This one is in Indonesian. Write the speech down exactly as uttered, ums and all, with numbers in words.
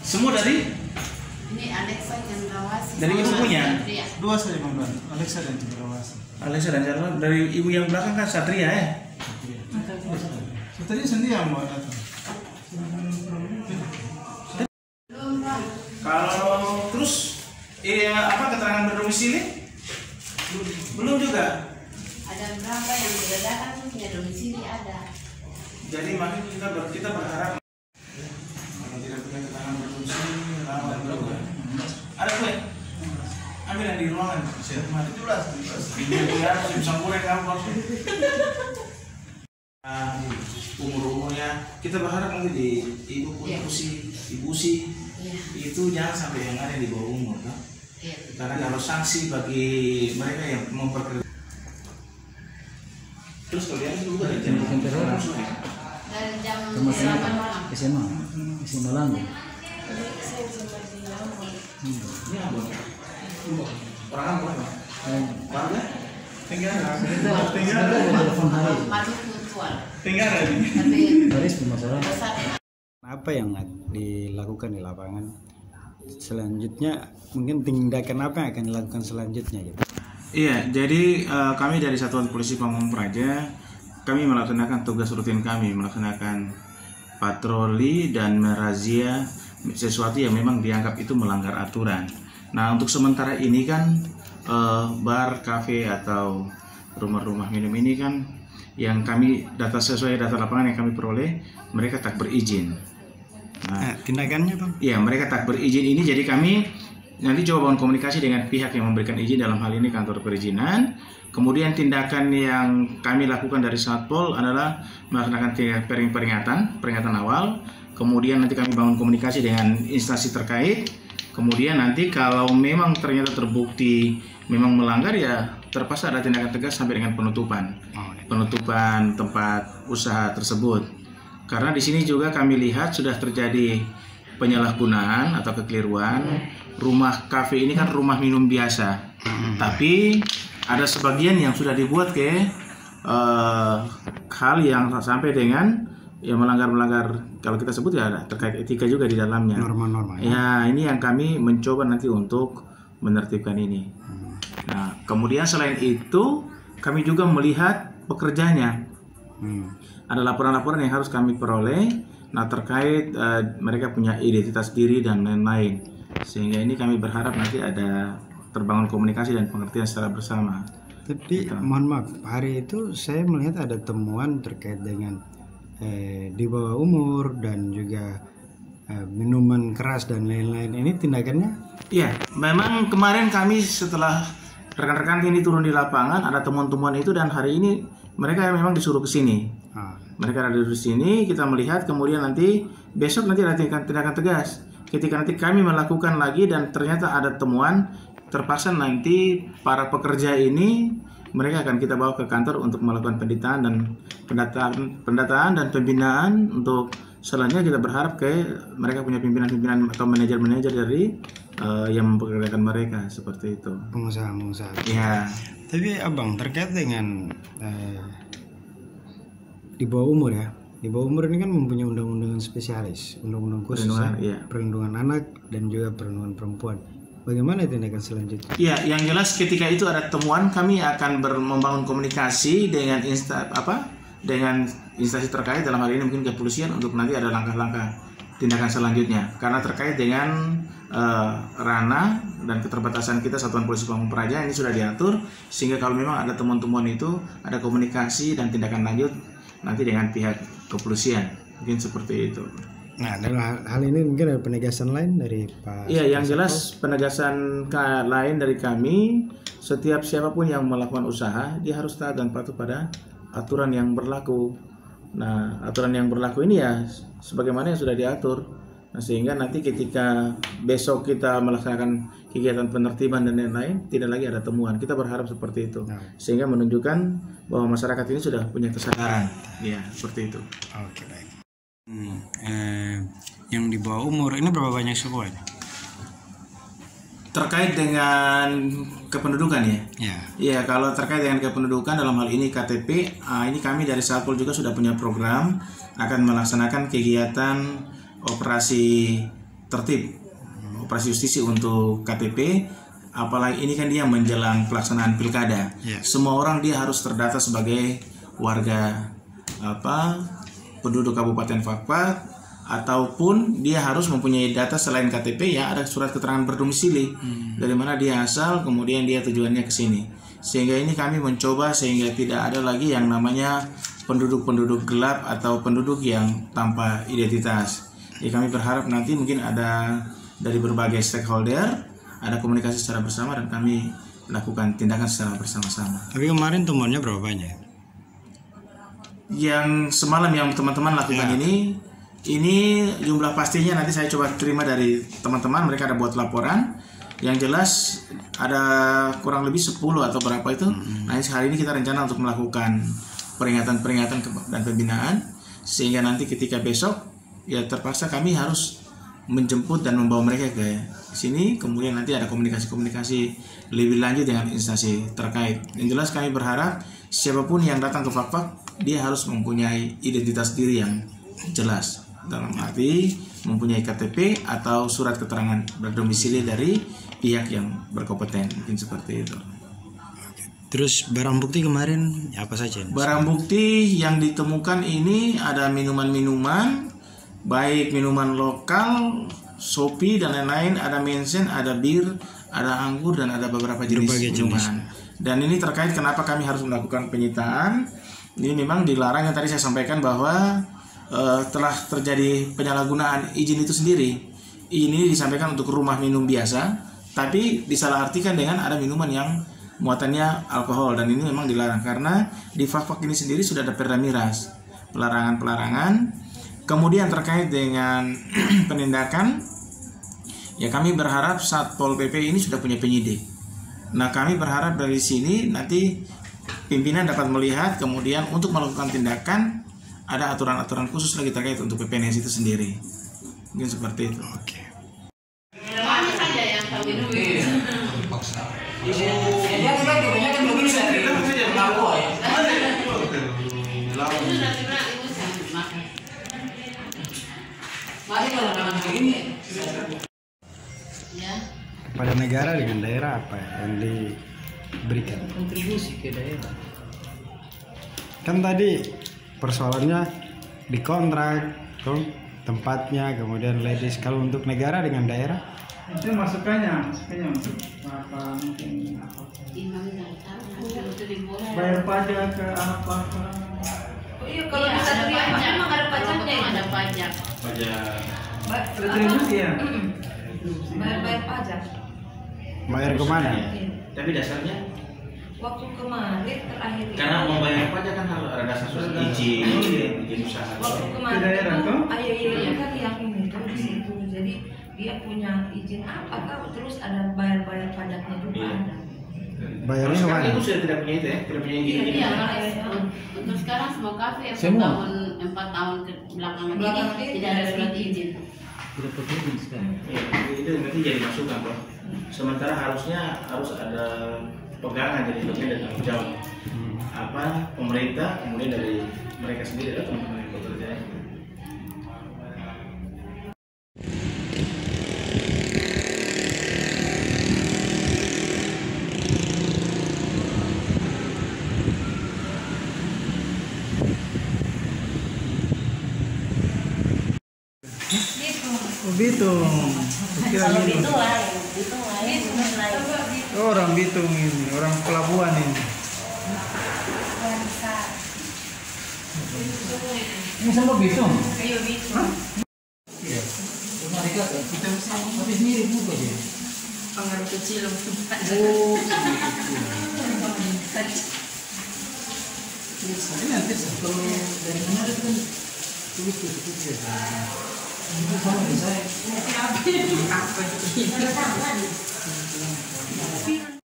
Semua dari? Ini Alexa Cendrawasih. Dari ibu punya? Dua saja Bang Bang, Alexa dan Cendrawasih. Alexa dan Cendrawasih. Dari ibu yang belakang kan Satria ya? Satria sendiri yang mau datang. Kalau terus iya apa keterangan berdomisili? Belum juga. Ada berapa yang berbeda tuh punya domisili ada. Jadi makanya kita ber, kita berharap kalau tidak punya keterangan berdomisili lawan juga. Ada kue? Ambil yang di ruangan. Siap. Mati jelas. Ini ya bisa goreng kamu langsung. Nah, umur-umurnya kita berharap nanti di ibu pun ibu si ibu si itu jangan sampai yang ada di bawah umur kan? Iya. Karena kalau sanksi bagi mereka yang memperkerjakan. Terus kalian juga dari jam langsung ya? Dari jam delapan malam. S M A, S M A Langgo. Ini apa? Orang apa? Warga? Tinggal. Tinggal. Maluku Tuan. Tinggal lagi. Tapi Baris permasalahan. besar. Apa yang dilakukan di lapangan selanjutnya, mungkin tindakan apa yang akan dilakukan selanjutnya gitu? Iya, jadi uh, kami dari Satuan Polisi Pamong Praja, kami melaksanakan tugas rutin kami, melaksanakan patroli dan merazia sesuatu yang memang dianggap itu melanggar aturan. Nah, untuk sementara ini kan uh, bar, kafe atau rumah-rumah minum ini kan yang kami data sesuai data lapangan yang kami peroleh, mereka tak berizin. Nah, Nah, tindakannya Bang? iya, mereka tak berizin ini, jadi kami nanti coba bangun komunikasi dengan pihak yang memberikan izin, dalam hal ini kantor perizinan. Kemudian tindakan yang kami lakukan dari Satpol adalah melaksanakan peringatan, peringatan awal. Kemudian nanti kami bangun komunikasi dengan instansi terkait. Kemudian nanti kalau memang ternyata terbukti memang melanggar, ya terpaksa ada tindakan tegas sampai dengan penutupan, penutupan tempat usaha tersebut. Karena di sini juga kami lihat sudah terjadi penyalahgunaan atau kekeliruan. Rumah kafe ini kan rumah minum biasa, hmm. tapi ada sebagian yang sudah dibuat ke uh, hal yang sampai dengan ya melanggar-melanggar, kalau kita sebut ya terkait etika juga di dalamnya. Norma-norma. Ya, ya ini yang kami mencoba nanti untuk menertibkan ini. Hmm. Nah, kemudian selain itu kami juga melihat pekerjanya. Hmm. Ada laporan-laporan yang harus kami peroleh. Nah, terkait uh, mereka punya identitas diri dan lain-lain. Sehingga ini kami berharap nanti ada terbangun komunikasi dan pengertian secara bersama. Tapi gitu. Mohon maaf, hari itu saya melihat ada temuan terkait dengan eh, di bawah umur dan juga eh, minuman keras dan lain-lain. Ini tindakannya? Iya, memang kemarin kami setelah rekan-rekan ini turun di lapangan ada temuan-temuan itu, dan hari ini mereka memang disuruh ke sini. Ah. Mereka ada di sini, kita melihat, kemudian nanti besok nanti ada tindakan tegas. Ketika nanti kami melakukan lagi dan ternyata ada temuan, terpaksa nanti para pekerja ini mereka akan kita bawa ke kantor untuk melakukan pendataan dan pendataan, pendataan dan pembinaan. Untuk selanjutnya kita berharap ke mereka punya pimpinan-pimpinan atau manajer-manajer dari uh, yang mempekerjakan mereka, seperti itu. Pengusaha-pengusaha. Ya. Tapi Abang, terkait dengan eh, di bawah umur ya. Di bawah umur ini kan mempunyai undang-undang spesialis, undang-undang khusus perlindungan, ya, iya. perlindungan anak dan juga perlindungan perempuan. Bagaimana tindakan selanjutnya? Iya, yang jelas ketika itu ada temuan, kami akan membangun komunikasi dengan insta apa dengan instansi terkait, dalam hal ini mungkin kepolisian, untuk nanti ada langkah-langkah tindakan selanjutnya. Karena terkait dengan uh, ranah dan keterbatasan kita Satuan Polisi Pamong Praja ini sudah diatur, sehingga kalau memang ada temuan-temuan itu ada komunikasi dan tindakan lanjut nanti dengan pihak kepolisian, mungkin seperti itu. Nah, dalam hal ini mungkin ada penegasan lain dari Pak. Iya, yang jelas penegasan lain dari kami, setiap siapapun yang melakukan usaha dia harus taat dan patuh pada aturan yang berlaku. Nah, aturan yang berlaku ini ya sebagaimana yang sudah diatur. Nah, sehingga nanti ketika besok kita melaksanakan kegiatan penertiban dan lain-lain, tidak lagi ada temuan. Kita berharap seperti itu, nah, sehingga menunjukkan bahwa masyarakat ini sudah punya kesadaran. Ya, seperti itu. Oke, baik. Hmm, eh, yang di bawah umur ini berapa banyak semuanya? Terkait dengan kependudukan ya? Iya. Iya, kalau terkait dengan kependudukan dalam hal ini K T P, ah, ini kami dari Satpol juga sudah punya program akan melaksanakan kegiatan operasi tertib operasi justisi untuk K T P. Apalagi ini kan dia menjelang pelaksanaan pilkada, Yeah. semua orang dia harus terdata sebagai warga apa penduduk Kabupaten Fakfak, ataupun dia harus mempunyai data selain K T P ya ada surat keterangan berdomisili, hmm. dari mana dia asal, kemudian dia tujuannya ke sini. Sehingga ini kami mencoba sehingga tidak ada lagi yang namanya penduduk-penduduk gelap atau penduduk yang tanpa identitas. Jadi kami berharap nanti mungkin ada dari berbagai stakeholder, ada komunikasi secara bersama dan kami lakukan tindakan secara bersama-sama. Tapi kemarin temuannya berapa banyak? Yang semalam yang teman-teman lakukan Ya. ini, ini jumlah pastinya nanti saya coba terima dari teman-teman, mereka ada buat laporan. Yang jelas ada kurang lebih sepuluh atau berapa itu. Hmm. Nah hari ini kita rencana untuk melakukan peringatan-peringatan dan pembinaan, sehingga nanti ketika besok ya terpaksa kami harus menjemput dan membawa mereka ke sini, kemudian nanti ada komunikasi-komunikasi lebih lanjut dengan instansi terkait. Yang jelas kami berharap siapapun yang datang ke Fakfak dia harus mempunyai identitas diri yang jelas, dalam arti mempunyai K T P atau surat keterangan berdomisili dari pihak yang berkompeten, mungkin seperti itu. Terus barang bukti kemarin apa saja? Barang bukti yang ditemukan ini ada minuman-minuman, baik minuman lokal, Shopee dan lain-lain, ada Mensen, ada bir, ada anggur dan ada beberapa jenis Berbagai minuman. jenis. Dan ini terkait kenapa kami harus melakukan penyitaan. Ini memang dilarang yang tadi saya sampaikan bahwa uh, telah terjadi penyalahgunaan izin itu sendiri. Ini disampaikan untuk rumah minum biasa, tapi disalahartikan dengan ada minuman yang muatannya alkohol, dan ini memang dilarang karena di Fakfak ini sendiri sudah ada Perda Miras, pelarangan-pelarangan. Kemudian terkait dengan penindakan, ya kami berharap Satpol P P ini sudah punya penyidik. Nah kami berharap dari sini nanti pimpinan dapat melihat, kemudian untuk melakukan tindakan ada aturan-aturan khusus lagi terkait untuk P P N S itu sendiri. Mungkin seperti itu. Oke. Mana saja yang tahu itu? Ya. Pada negara dengan daerah apa yang diberikan? Kontribusi ke daerah. Kan tadi persoalannya di kontrak, tuh, tempatnya, kemudian ladies. Kalau untuk negara dengan daerah, Itu masukannya, masukannya untuk apa mungkin apa? Bayar pajak ke apa? Oh iya, kalau bisa dari pajak memang ada pajaknya, ada pajak. Pajak. Retribusi ya. Bayar-bayar pajak. bayar kemana? Tapi dasarnya Waktu kemarin terakhir ini. karena membayar pajak kan harus ada dasar surat izin, izin usaha. Waktu kemarin Ke daerah itu tuh? ayah iya kan yang ini tuh di situ. Jadi dia punya izin apa tahu, terus ada bayar-bayar pajaknya juga Iya. ada. Bayarnya Sekarang kemana? ibu sudah tidak punya itu ya, tidak punya izin. Iya, iya. Untuk sekarang semua kafe yang Semua? tahun empat tahun ke belakangan Belakangan ini ini tidak ada surat izin. Tidak penting sekarang. Ya, itu nanti jadi masukan bro. Sementara harusnya harus ada pegangan jadi bagian dari tanggung jawab. Apa pemerintah kemudian dari mereka sendiri atau teman-teman yang bekerja. Oh Bitung. Kira Kalau Bitung. itu lain, itu lain, itu lain. Oh, orang Bitung ini, orang pelabuhan ini. Ini sama Bitung. Kayu itu. Iya. Mereka kan kita tapi mirip juga dia. Pengaruh kecil untuk Oh. Ini nanti Kalau dari mana ada kan tulis tulis tulis. Itu sama di saya. apa itu?